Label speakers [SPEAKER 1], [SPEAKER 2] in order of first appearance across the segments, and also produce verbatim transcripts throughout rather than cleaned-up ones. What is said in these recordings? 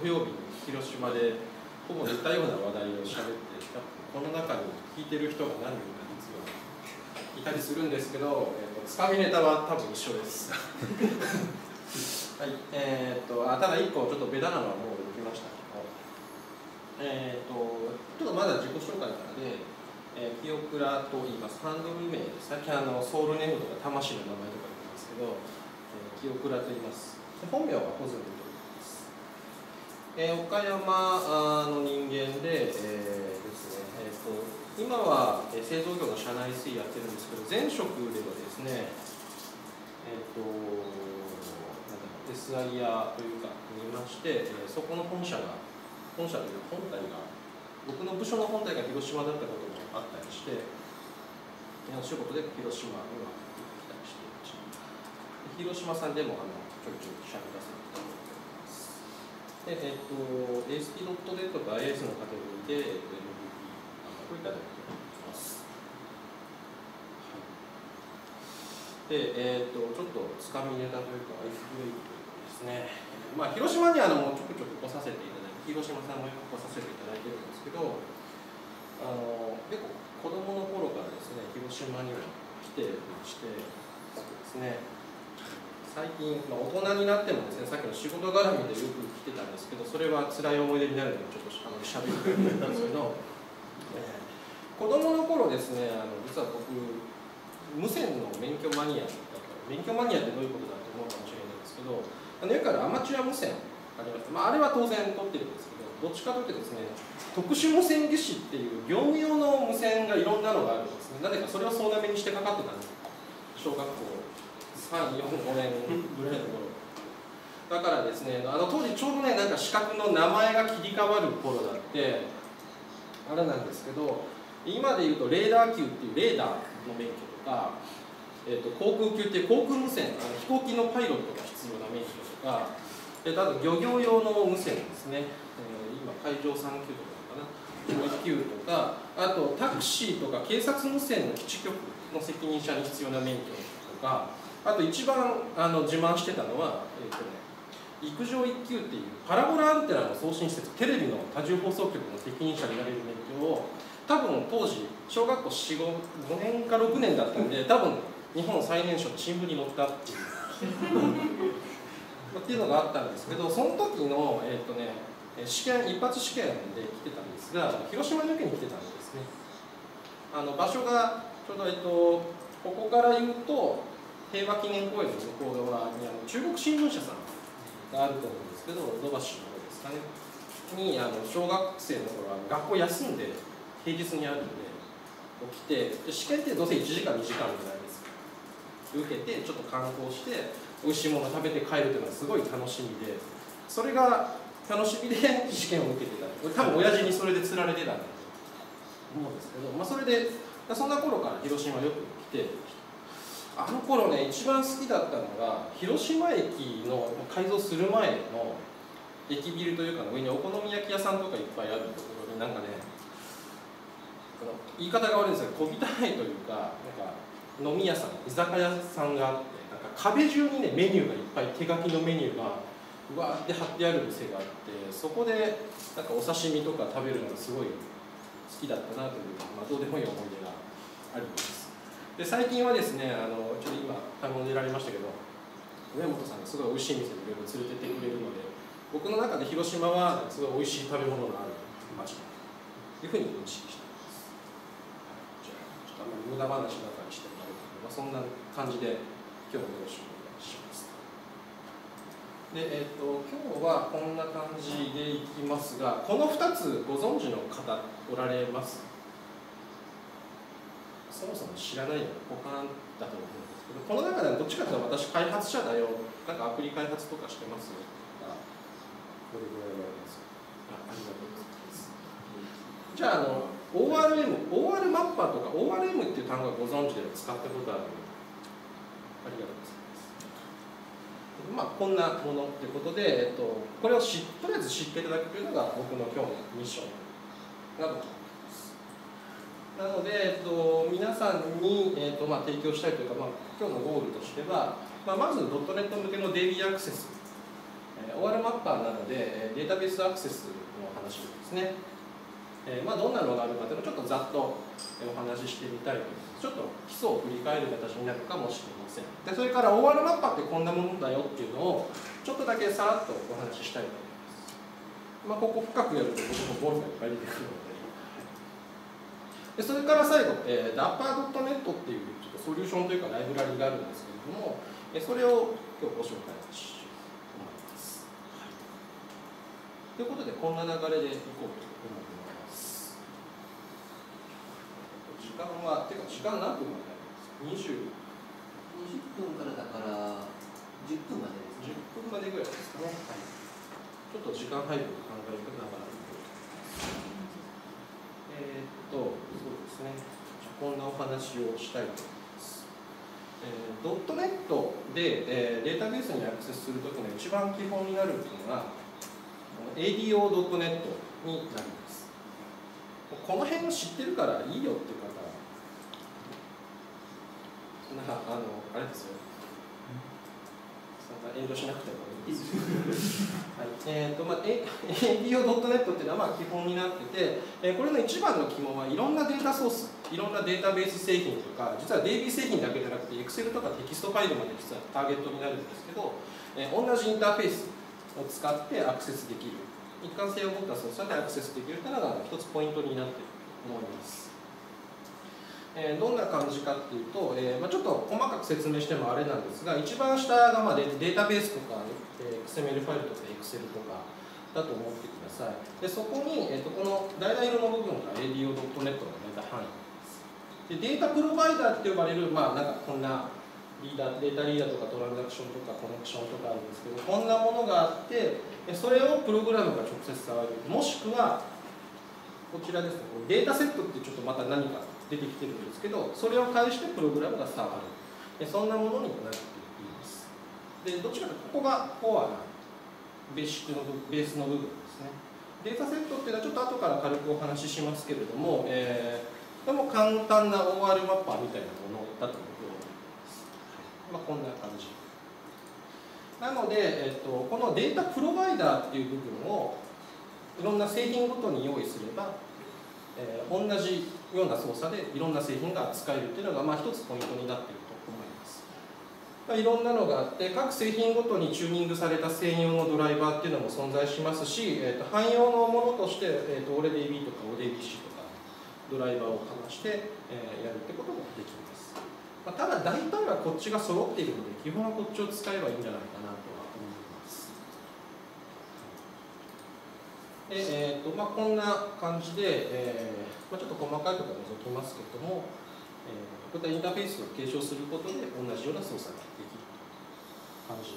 [SPEAKER 1] 土曜日に広島でほぼ似たような話題を喋って、この中に聞いてる人が何人か実はいたりするんですけど、えーと、つかみネタは多分一緒です。はい、えーと、あただいっこちょっとベタなのはもうできましたけど、えーと、ちょっとまだ自己紹介からで、えー、清倉と言います。ハンドル名です。最近あのソウルネームとか魂の名前とか言ってますけど、えー、清倉と言います。本名はホズミと言います。えー、岡山の人間で、えー、ですね、えーと、今は製造業の社内水やってるんですけど、前職ではですね、えーと、なんだろう、エスアイ ヤーというかにいまして、えー、そこの本社が、本社というか本体が、僕の部署の本体が広島だったこともあったりして、お仕事で広島には行ってきたりしていました。広島さんでもあのちょいちょいしゃべらせていただいております。で、えっと、エーエスピードットネット と アイエス のカテゴリーで、えっと、エムブイピー をいただいております。で、えっと、ちょっとつかみネタというか、アイスブレイクというかですね、まあ、広島にはあのちょくちょく来させていただいて、広島さんもよく来させていただいてるんですけど、あの結構子供の頃からですね、広島には来てまして、ですね、最近、まあ、大人になってもですね、さっきの仕事絡みでよく来てたんですけど、それは辛い思い出になるので、ちょっとあのしゃべりくれたんですけど、えー、子供の頃ですね、あの実は僕、無線の免許マニアだった。免許マニアってどういうことだと思うかもしれないんですけど、あのよくあるアマチュア無線あります。まあ、あれは当然取ってるんですけど、どっちかというとですね、特殊無線技師っていう業務用の無線がいろんなのがあるんですね。なぜかそれを総なめにしてかかってたんです。小学校さん、よん、ごねんぐらいの頃。だからですね、あの当時ちょうどね、なんか資格の名前が切り替わる頃だって、あれなんですけど、今でいうとレーダー級っていうレーダーの免許とか、えー、と航空級っていう航空無線、あの飛行機のパイロットが必要な免許とか、えー、とあと漁業用の無線ですね、えー、今海上さん級とかかな、いっ級とか、あとタクシーとか警察無線の基地局の責任者に必要な免許とか、あと一番あの自慢してたのは、えーとね、陸上いっ級っていうパラボラアンテナの送信施設、テレビの多重放送局の責任者になれる免許を、多分当時小学校よん、ごねんかろくねんだったんで、多分日本最年少で新聞に載ったっていうっていうのがあったんですけど、その時の、えーとね、試験、一発試験で来てたんですが、広島に受けに来てたんですね。あの場所がちょうど、えっと、ここから言うと平和記念公園の向こう側にあの中国新聞社さんがあると思うんですけど、土橋の方ですかねに、あの小学生の頃は学校休んで平日にあるんで起きて、試験ってどうせいちじかんにじかんぐらいです受けてちょっと観光して美味しいもの食べて帰るというのがすごい楽しみで、それが楽しみで試験を受けてた。多分親父にそれで釣られてたんだと思うんですけど、まあ、それでそんな頃から広島よく来て、あの頃ね一番好きだったのが広島駅の改造する前の駅ビルというかの上にお好み焼き屋さんとかいっぱいあるところに、なんかね、言い方が悪いんですけど小汚いというか、なんか飲み屋さん、居酒屋さんがあって、なんか壁中にねメニューがいっぱい、手書きのメニューがうわーって貼ってある店があって、そこでなんかお刺身とか食べるのがすごい好きだったなという、まあ、どうでもいい思い出があります。で最近はですね、あのちょっと今頼んでられましたけど、上本さんがすごい美味しい店にいろいろ連れてってくれるので、僕の中で広島はすごい美味しい食べ物がある街だというふうに認識しています。じゃあちょっとあんまり無駄話ばかりしてもらうので、まあ、そんな感じで今日もよろしくお願いします。で、えー、と今日はこんな感じでいきますが、このふたつご存知の方おられます？そもそも知らないような股間だと思うんですけど、この中ではどっちかというと私開発者だよ、なんかアプリ開発とかしてますよとか、どれぐらいはありますか？あ、ありがとうございます。じゃあ、あの オーアールエム、オーアール マッパーとか オーアールエム っていう単語はご存知で使ったことある？ありがとうございます。まあ、こんなものということで、えっと、これをしとりあえず知っていただくというのが僕の今日のミッションだと思います。なので、えっと、皆さんに、えっとまあ、提供したいというか、まあ、今日のゴールとしては、まあ、まずドットネット向けのデイリーアクセスえー、オーアール マッパーなので、データベースアクセスの話ですね。えーまあ、どんなのがあるかというのをちょっとざっとお話ししてみたいと思います。ちょっと基礎を振り返る形になるかもしれません。でそれから オーアール マッパーってこんなものだよっていうのをちょっとだけさらっとお話ししたいと思います。まあ、ここ深くやると僕もボールがいっぱい出てくるので。でそれから最後、えー、ダッパー ドットネット っていうちょっとソリューションというかライブラリがあるんですけれども、えそれを今日ご紹介しようと思います。はい、ということで、こんな流れでいこうと思います。時間は、てか時間何分までありますか？ にじゅう
[SPEAKER 2] にじゅっぷんからだからじゅっぷんまでですね。
[SPEAKER 1] じゅっぷんまでぐらいですかね。はい、ちょっと時間配分を考えながら。えー、っと、そうですね。こんなお話をしたいと思います。えー、ドットネットで、えー、データベースにアクセスするときの一番基本になるというのが エーディーオー ドットネット になります。この辺を知ってるからいいよっていう方、なあの、あれですよ。そんな遠慮しなくてもいいですよ。はい、えーとまあ、エーディーオー ドットネット っていうのはまあ基本になってて、えー、これの一番の肝はいろんなデータソース、いろんなデータベース製品とか、実は デイビー 製品だけじゃなくて Excel とかテキストファイルまで実はターゲットになるんですけど、えー、同じインターフェースを使ってアクセスできる、一貫性を持った操作でアクセスできるというのが一つポイントになっていると思います。えー、どんな感じかっていうと、えーまあ、ちょっと細かく説明してもあれなんですが、一番下がまあデータベースとか、えー、エックスエムエル ファイルとか Excel とかだと思ってください。でそこに、えー、とこの橙色の部分が エーディーオー ドットネット のデータ範囲です。でデータプロバイダーって呼ばれる、まあ、なんかこんなリーダーデータリーダーとかトランザクションとかコネクションとかあるんですけど、こんなものがあって、それをプログラムが直接触る、もしくはこちらですね、データセットってちょっとまた何か出てきてるんですけど、それを介してプログラムが触る、そんなものになっています。でどっちかというとここがコアなベーシックのベースの部分ですね。データセットっていうのはちょっと後から軽くお話ししますけれども、えー、でも簡単な オーアール マッパーみたいなものだと思います。まあ、こんな感じなので、えっと、このデータプロバイダーっていう部分をいろんな製品ごとに用意すれば、えー、同じような操作でいろんな製品が使えるというのが、まあ、一つポイントになっていると思います。まあ、いろんなのがあって、各製品ごとにチューニングされた専用のドライバーっていうのも存在しますし、えー、と汎用のものとして、えー、と オーエルディービー とか オーディービーシー とかドライバーをかまして、えー、やるってこともできます。まあ、ただ大体はこっちが揃っているので、基本はこっちを使えばいいんじゃないかなとは思います。でえーとまあ、こんな感じで、えーまあ、ちょっと細かいところ除きますけれども、えー、こういったインターフェースを継承することで同じような操作ができる感じ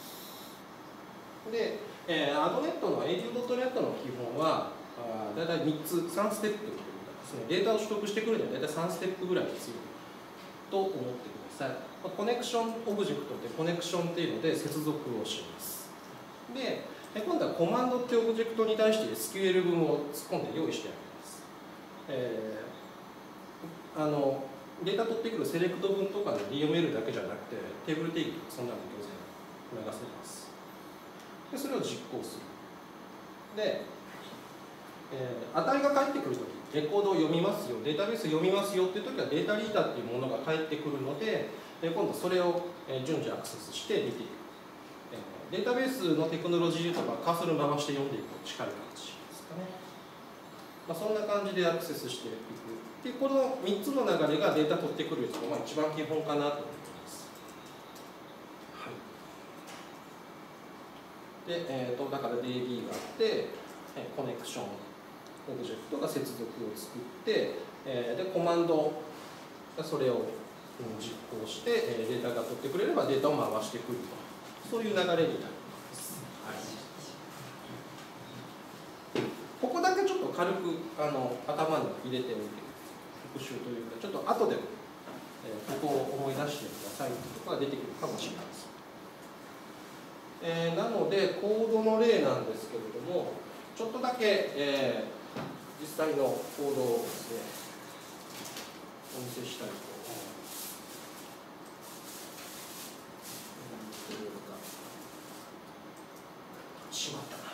[SPEAKER 1] で、えー、アドネットの エーディーオー ドットネットの基本はあだいたいみっつ、さんステップというかですね、データを取得してくるにはだいたいさんステップぐらい必要と思ってください。コネクションオブジェクトってコネクションっていうので接続をします。で、今度はコマンドっていうオブジェクトに対して エスキューエル 文を突っ込んで用意してあります。えー、あのデータ取ってくるセレクト文とかの ディーエムエル だけじゃなくて、テーブル定義とかそんなのも当然流せます。で、それを実行する。で、えー、値が返ってくるとき、レコードを読みますよ、データベース読みますよっていうときは、データリーダーっていうものが返ってくるので、今度それを順次アクセスして見ていく。データベースのテクノロジーとかカーソル回して読んでいくと近い感じですかね。まあ、そんな感じでアクセスしていく。で、このみっつの流れがデータ取ってくるのが一番基本かなと思います。はい。で、えーと、だから ディービー があって、コネクション、オブジェクトが接続を作って、えー、で、コマンド、それを実行して、データが取ってくれればデータを回してくると。そういう流れになります。はい、ここだけちょっと軽くあの頭に入れておいて、復習というか、ちょっと後でも、えー、ここを思い出してくださいということが出てくるかもしれません。えー、なので、コードの例なんですけれども、ちょっとだけ、えー、実際のコードをですね、お見せしたいと思います。 しまったな。よ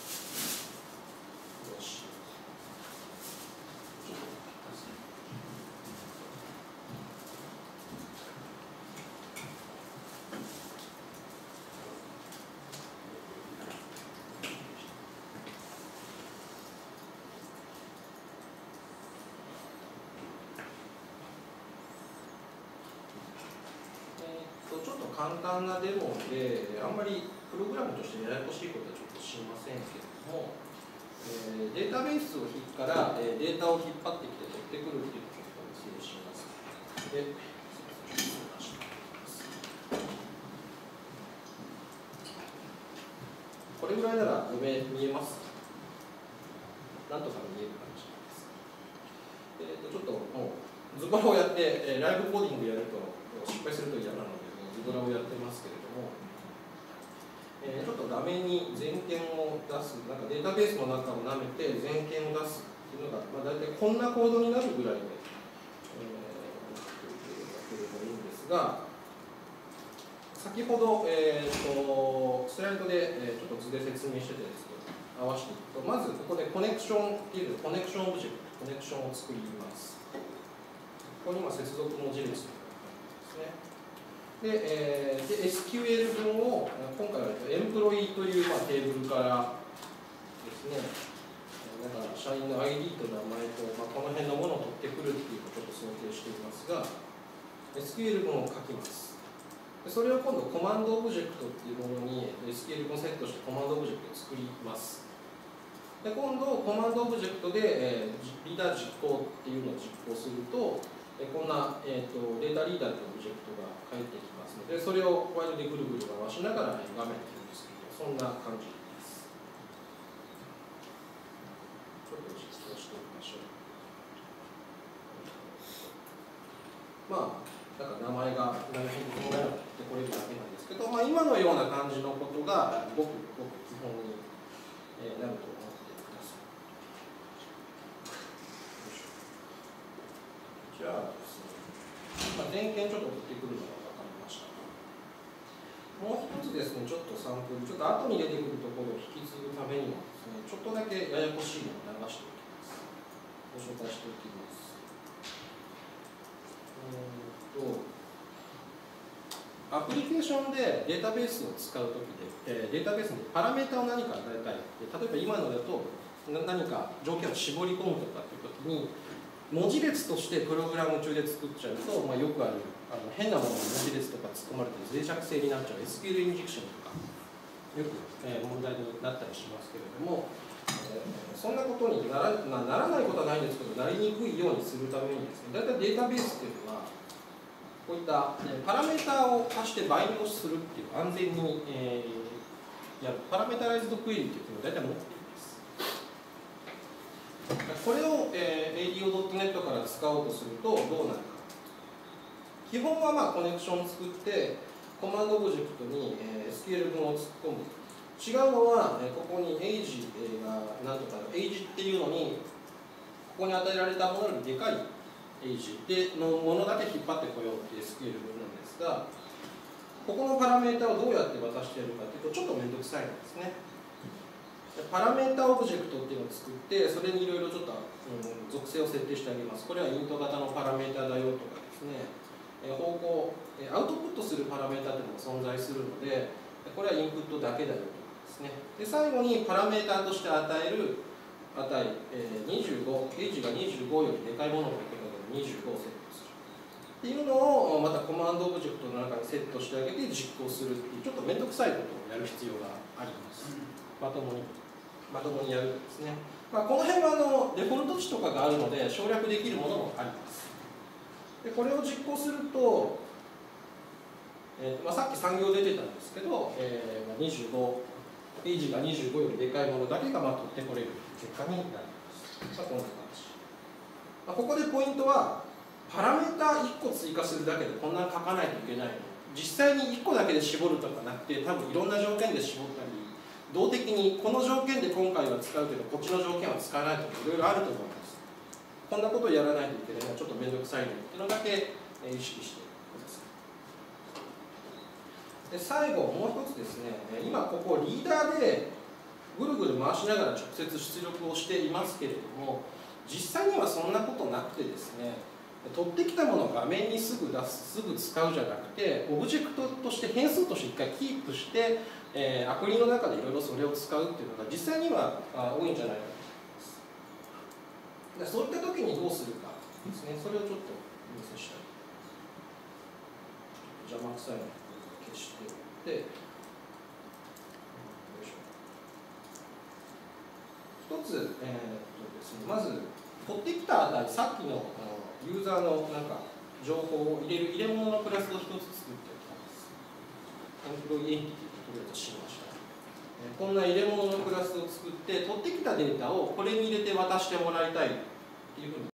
[SPEAKER 1] し。ちょっと待ってください。ちょっと簡単なデモで、あんまりプログラムとしてややこしいことはちょっとしませんけれども、えー、データベースを引から、えー、データを引っ張ってきて取ってくるっていうのをちょっとお見せします。で、これぐらいなら読め見えます。なんとか見える感じです。えー、とちょっともうズボラをやって、えー、ライブコーディングやると失敗すると嫌なので、ズボラをやってますけれども、えー、ちょっと画面に全件を出す、なんかデータベースの中を舐めて全件を出すっていうのが、まあ、大体こんなコードになるぐらいで、えー、やってればいいんですが、先ほど、えー、とスライドで、えー、ちょっと図で説明しててですけど、合わせていくと、まずここでコネクションっていうコネクションオブジェクト、コネクションを作ります。ここに今接続文字列というのがありますね。で、えー、で エスキューエル 文を今回はエンプロイという、まあ、テーブルからですね、だから社員の アイディー と名前と、まあ、この辺のものを取ってくるっていうのをちょっと想定していますが、エスキューエル 文を書きます。でそれを今度コマンドオブジェクトっていうものに エスキューエル 文をセットしてコマンドオブジェクトを作ります。で今度コマンドオブジェクトで、えー、リーダー実行っていうのを実行すると、えこんな、えー、とデータリーダーというオブジェクトが返ってきますので、それをワイルでぐるぐる回しながら画面に表示すると、そんな感じです。ちょっと実装してみましょう。まあ、だから名前が何変更がやってこれるだけなんですけど、まあ、今のような感じのことがごくごく基本になると思ってください。じゃあですね、まあ、全件ちょっと送ってくるのが分かりました。もう一つですね、ちょっとサンプル、ちょっと後に出てくるところを引き継ぐためにはですね、ちょっとだけややこしいのを流しておきます。ご紹介しておきます。うんとアプリケーションでデータベースを使うときで、えー、データベースにパラメータを何か与えたい。例えば今のだと何か条件を絞り込むとかっていうときに、文字列としてプログラム中で作っちゃうと、まあ、よくあるあの変なものに文字列とか突っ込まれて脆弱性になっちゃう エスキューエル インジェクションとかよく、えー、問題になったりしますけれども、えー、そんなことになら、まあ、ならないことはないんですけど、なりにくいようにするためにですね、だいたいデータベースっていうのはこういった、えー、パラメータを足してバインドするっていう安全に、えー、やるパラメータライズドクエリっていうのを大体持っています。これを、えー、エーディーオードットネット から使おうとするとどうなるか。基本はまあコネクションを作ってコマンドオブジェクトに、えー、エスキューエル 文を突っ込む。違うのは、えー、ここに age がなんとか age っていうのにここに与えられたものよりでかい age でのものだけ引っ張ってこようっていう エスキューエル 文なんですが、ここのパラメータをどうやって渡してやるかっていうとちょっと面倒くさいんですね。パラメータオブジェクトっていうのを作って、それにいろいろちょっと、うん、属性を設定してあげます。これはイント型のパラメータだよとかですね、え方向、えアウトプットするパラメータっていうのも存在するので、これはインプットだけだよとかですね。で最後にパラメータとして与える値、えー、にじゅうご、エイジがにじゅうごよりでかいものを書くのでにじゅうごをセットする。っていうのをまたコマンドオブジェクトの中にセットしてあげて実行するっていうちょっと面倒くさいことをやる必要があります。まともに。まともにやるとですね、まあ、この辺はあのデフォルト値とかがあるので省略できるものもあります。でこれを実行すると、えーまあ、さっき産業出てたんですけど、えー、にじゅうご、エイジがにじゅうごよりでかいものだけがまあ取ってこれる結果になります。まあ、こんな感じ。まあ、ここでポイントはパラメータいっこ追加するだけでこんなに書かないといけないの。実際にいっこだけで絞るとかなくて、多分いろんな条件で絞ったり、動的にこの条件で今回は使うけどこっちの条件は使わないとかいろいろあると思います。こんなことをやらないといけないのはちょっと面倒くさいのっていうのだけ意識してください。で最後もう一つですね、今ここリーダーでぐるぐる回しながら直接出力をしていますけれども、実際にはそんなことなくてですね、取ってきたものを画面にすぐ出す、すぐ使うじゃなくて、オブジェクトとして変数として一回キープして、えー、アプリの中でいろいろそれを使うっていうのが実際にはあ多いんじゃないかと思います。そういった時にどうするかですね、それをちょっとお見せしたい。邪魔くさいのを消しておいて、一つ、えーっとですね、まず取ってきた値、さっきのあのユーザーのなんか情報を入れる入れ物のクラスを一つ作っておきます。エンプロイエンティティととりあえずしました。えー、こんな入れ物のクラスを作って、取ってきたデータをこれに入れて渡してもらいたいっていうふうに